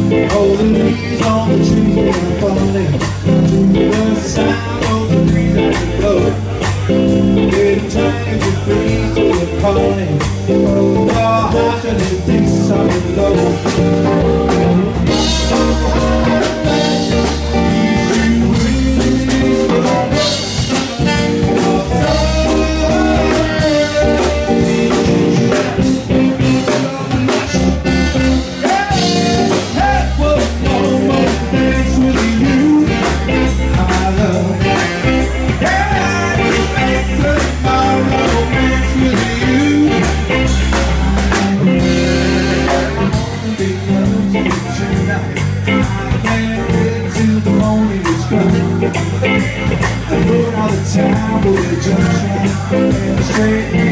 Oh, the leaves on the trees are falling, the sound of the breeze as it blows. Little tiny breeze to the calling, the heart and it thinks something low. I put all the time with a junction and a straight